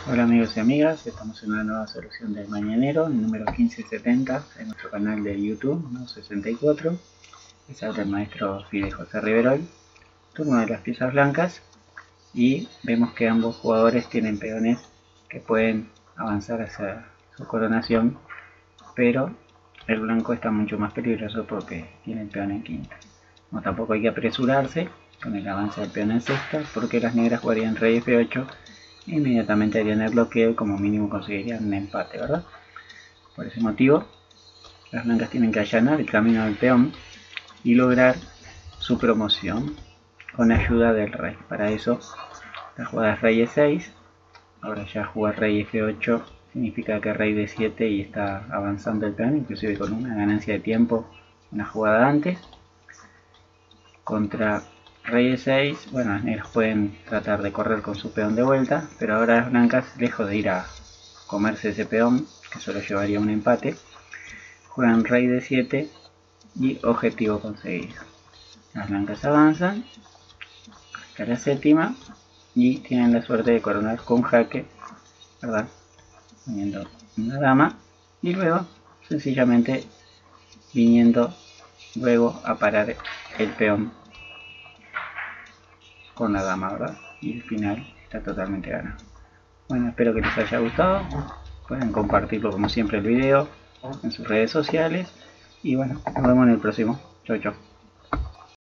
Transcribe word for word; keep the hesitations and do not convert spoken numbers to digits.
Hola amigos y amigas, estamos en una nueva solución del mañanero, el número quince setenta en nuestro canal de YouTube, ¿no? sesenta y cuatro. Les habla el maestro Fide José Riverol. Turno de las piezas blancas y vemos que ambos jugadores tienen peones que pueden avanzar hacia su coronación, pero el blanco está mucho más peligroso porque tiene el peón en quinta. No, tampoco hay que apresurarse con el avance del peón en sexta porque las negras jugarían rey efe ocho e inmediatamente harían el bloqueo y como mínimo conseguirían un empate, ¿verdad? Por ese motivo, las blancas tienen que allanar el camino del peón y lograr su promoción con ayuda del rey. Para eso, la jugada es rey e seis. Ahora ya jugar rey efe ocho significa que rey de siete y está avanzando el peón, inclusive con una ganancia de tiempo una jugada antes. Contra rey e seis, bueno, las negras pueden tratar de correr con su peón de vuelta, pero ahora las blancas, lejos de ir a comerse ese peón, que solo llevaría un empate, juegan rey de siete y objetivo conseguido. Las blancas avanzan hasta la séptima y tienen la suerte de coronar con jaque, ¿verdad? Poniendo una dama y luego sencillamente viniendo luego a parar el peón con la dama, ¿verdad? Y el final está totalmente ganado. Bueno, espero que les haya gustado. Pueden compartirlo como siempre el video en sus redes sociales. Y bueno, nos vemos en el próximo. Chau, chau.